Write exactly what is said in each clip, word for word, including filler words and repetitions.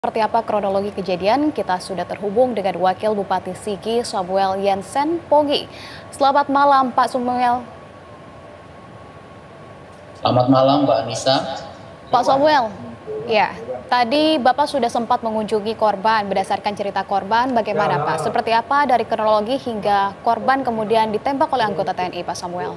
Seperti apa kronologi kejadian? Kita sudah terhubung dengan Wakil Bupati Sigi Samuel Yensen Ponggi. Selamat malam Pak Samuel. Selamat malam Mbak Anissa. Pak Samuel, ya tadi Bapak sudah sempat mengunjungi korban. Berdasarkan cerita korban, bagaimana Pak? Seperti apa dari kronologi hingga korban kemudian ditembak oleh anggota T N I, Pak Samuel?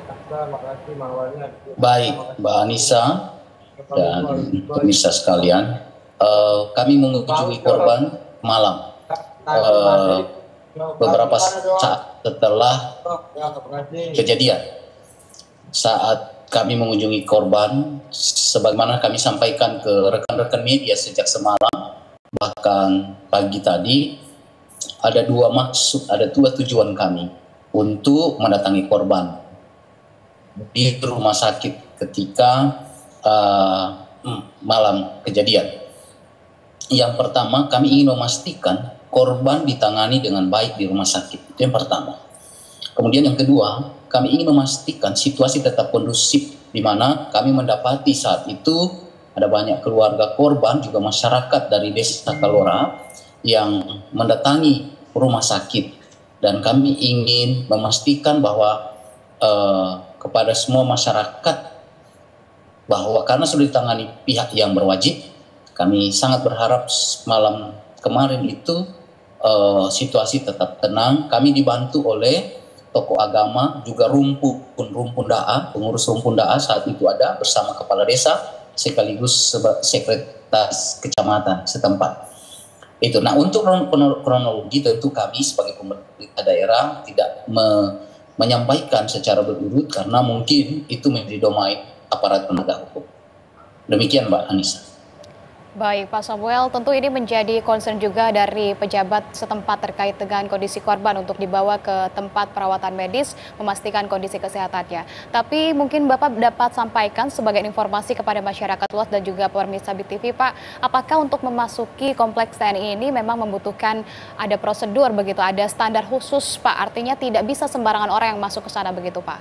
Baik Mbak Anissa dan pemirsa sekalian. Uh, kami mengunjungi korban malam uh, beberapa saat setelah kejadian. Saat kami mengunjungi korban, sebagaimana kami sampaikan ke rekan-rekan media sejak semalam, bahkan pagi tadi, ada dua maksud, ada dua tujuan kami untuk mendatangi korban di rumah sakit ketika uh, malam kejadian. Yang pertama, kami ingin memastikan korban ditangani dengan baik di rumah sakit. Itu yang pertama. Kemudian yang kedua, kami ingin memastikan situasi tetap kondusif, di mana kami mendapati saat itu ada banyak keluarga korban, juga masyarakat dari Desa Kalora yang mendatangi rumah sakit. Dan kami ingin memastikan bahwa eh, kepada semua masyarakat, bahwa karena sudah ditangani pihak yang berwajib, kami sangat berharap malam kemarin itu uh, situasi tetap tenang. Kami dibantu oleh tokoh agama, juga rumpun rumpun da'a, pengurus rumpun da'a saat itu ada bersama kepala desa sekaligus sekretaris kecamatan setempat. Itu. Nah, untuk kronologi tentu kami sebagai pemerintah daerah tidak me menyampaikan secara berurut karena mungkin itu menjadi domain aparat penegak hukum. Demikian Mbak Anissa. Baik Pak Samuel, tentu ini menjadi concern juga dari pejabat setempat terkait dengan kondisi korban untuk dibawa ke tempat perawatan medis, memastikan kondisi kesehatannya. Tapi mungkin Bapak dapat sampaikan sebagai informasi kepada masyarakat luas dan juga pemirsa B T V Pak, apakah untuk memasuki kompleks T N I ini memang membutuhkan ada prosedur begitu, ada standar khusus Pak, artinya tidak bisa sembarangan orang yang masuk ke sana begitu Pak?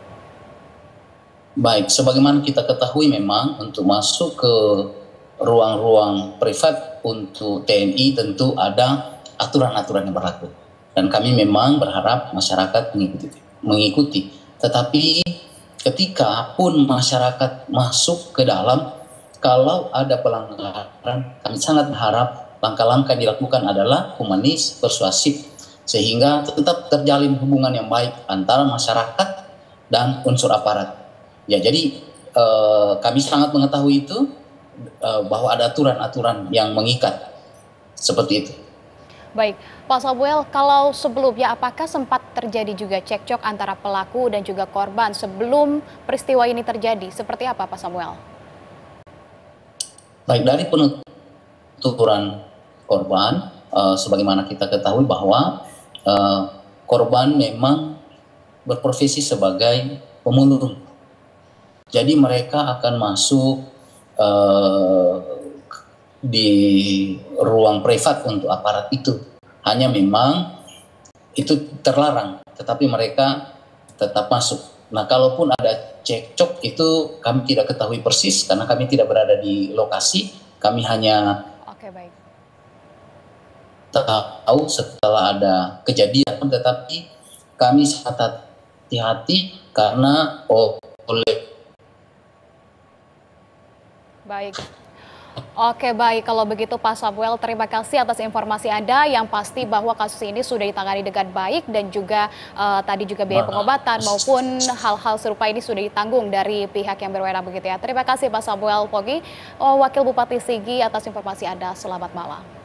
Baik, sebagaimana kita ketahui memang untuk masuk ke ruang-ruang privat untuk T N I tentu ada aturan-aturan yang berlaku. Dan kami memang berharap masyarakat mengikuti. mengikuti. Tetapi ketika pun masyarakat masuk ke dalam, kalau ada pelanggaran, kami sangat berharap langkah-langkah yang dilakukan adalah humanis, persuasif, sehingga tetap terjalin hubungan yang baik antara masyarakat dan unsur aparat. Ya, jadi eh, kami sangat mengetahui itu, bahwa ada aturan-aturan yang mengikat seperti itu. Baik, Pak Samuel, kalau sebelumnya apakah sempat terjadi juga cekcok antara pelaku dan juga korban sebelum peristiwa ini terjadi? Seperti apa Pak Samuel? Baik, dari penuturan korban, uh, sebagaimana kita ketahui bahwa uh, korban memang berprofesi sebagai pemulung. Jadi mereka akan masuk Uh, di ruang privat untuk aparat itu. Hanya memang itu terlarang, tetapi mereka tetap masuk. Nah, kalaupun ada cekcok itu kami tidak ketahui persis karena kami tidak berada di lokasi. Kami hanya Oke, baik. tahu setelah ada kejadian, tetapi kami sangat hati-hati karena oleh Baik. Oke, baik. Kalau begitu Pak Samuel, terima kasih atas informasi Anda. Yang pasti bahwa kasus ini sudah ditangani dengan baik dan juga uh, tadi juga biaya pengobatan maupun hal-hal serupa ini sudah ditanggung dari pihak yang berwenang begitu ya. Terima kasih Pak Samuel Ponggi, Wakil Bupati Sigi atas informasi Anda. Selamat malam.